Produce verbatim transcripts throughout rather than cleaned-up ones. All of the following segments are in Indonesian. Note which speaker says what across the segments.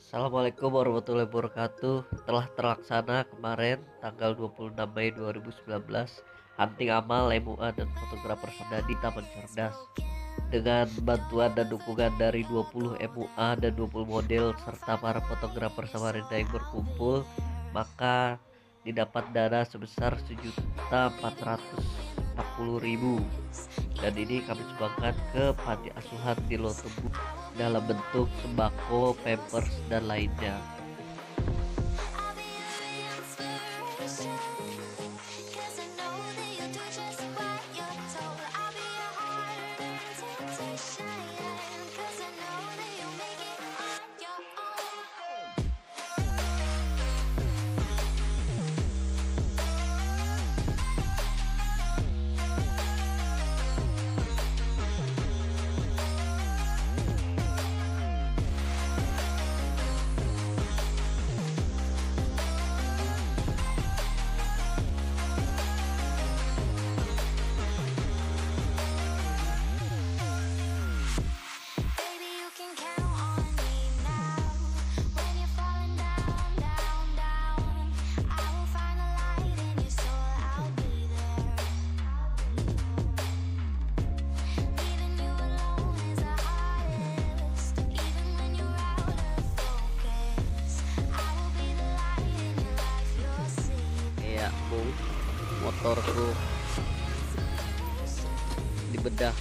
Speaker 1: Assalamualaikum warahmatullahi wabarakatuh. Telah terlaksana kemarin tanggal dua puluh enam Mei dua ribu sembilan belas hunting amal M U A dan fotografer Sanda di Taman Cerdas. Dengan bantuan dan dukungan dari dua puluh M U A dan dua puluh model serta para fotografer Samarinda yang berkumpul, maka didapat dana sebesar sejuta empat ratus empat puluh ribu, dan ini kami sumbangkan ke panti asuhan di Lotebu dalam bentuk sembako, pampers, dan lainnya. Bu, motorku dibedah.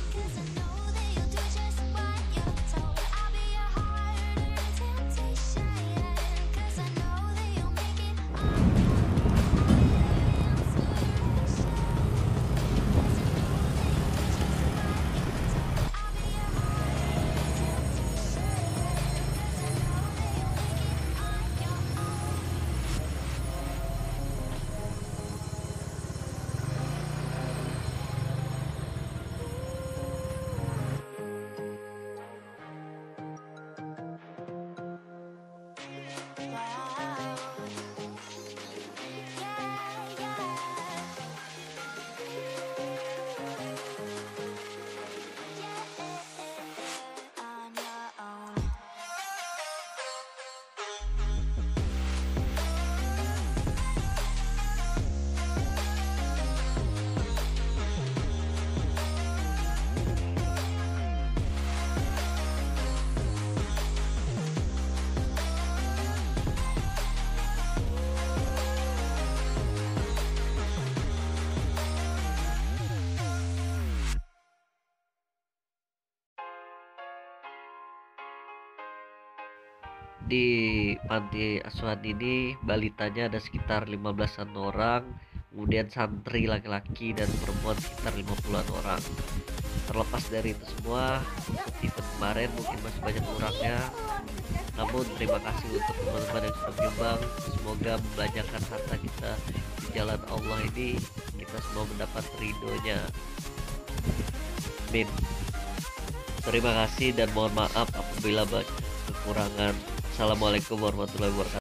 Speaker 1: Di panti asuhan ini balitanya ada sekitar lima belasan orang, kemudian santri laki-laki dan perempuan sekitar lima puluhan orang. Terlepas dari itu semua, untuk event kemarin mungkin masih banyak kurangnya, namun terima kasih untuk teman-teman yang sudah menyumbang. Semoga membelanjakan harta kita di jalan Allah ini, kita semua mendapat ridhonya. Amin. Terima kasih dan mohon maaf apabila banyak kekurangan. Assalamualaikum warahmatullahi wabarakatuh.